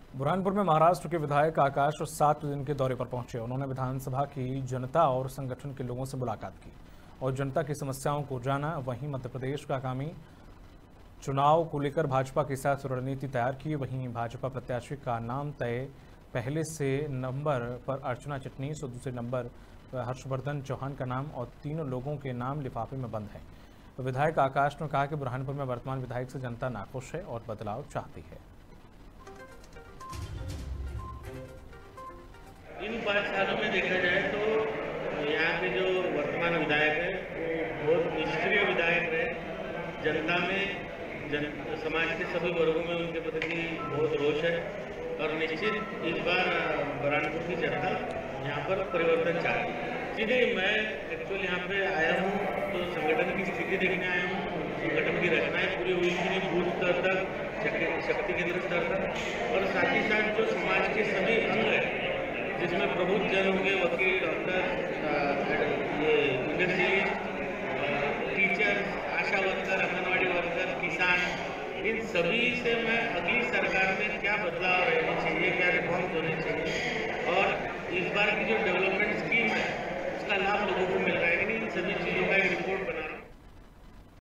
बुरहानपुर में महाराष्ट्र के विधायक आकाश 7 दिन के दौरे पर पहुंचे। उन्होंने विधानसभा की जनता और संगठन के लोगों से मुलाकात की और जनता की समस्याओं को जाना। वहीं मध्य प्रदेश का आगामी चुनाव को लेकर भाजपा के साथ रणनीति तैयार की। वहीं भाजपा प्रत्याशी का नाम तय, पहले से नंबर पर अर्चना चिटनीस और दूसरे नंबर पर हर्षवर्धन चौहान का नाम और तीनों लोगों के नाम लिफाफे में बंद है। विधायक आकाश ने कहा कि बुरहानपुर में वर्तमान विधायक से जनता नाखुश है और बदलाव चाहती है। इन 5 सालों में देखा जाए तो यहाँ के जो वर्तमान विधायक है वो बहुत निष्क्रिय विधायक रहे। जनता में समाज के सभी वर्गों में उनके प्रति बहुत रोष है और निश्चित इस बार बुरहानपुर की जनता यहाँ पर परिवर्तन चाहती है। सीधे मैं एक्चुअली यहाँ पे आया हूँ तो संगठन की स्थिति देखने आया हूँ। संगठन की रचनाएं पूरी हुई थी बूथ स्तर तक, शक्ति केंद्र स्तर तक, और साथ ही साथ जो समाज के सभी अंग है जिसमें प्रबुद्ध जन होंगे, वकील, डॉक्टर, ये industrialist, teacher, ASHA worker, anganwadi worker, किसान, इन सभी से मैं अगली सरकार में क्या बदलाव रहने चाहिए, क्या रिफॉर्म्स होने चाहिए और इस बार की जो डेवलपमेंट स्कीम है उसका लाभ लोगों को मिल रहा है कि नहीं, इन सभी चीज़ों का एक रिपोर्ट बना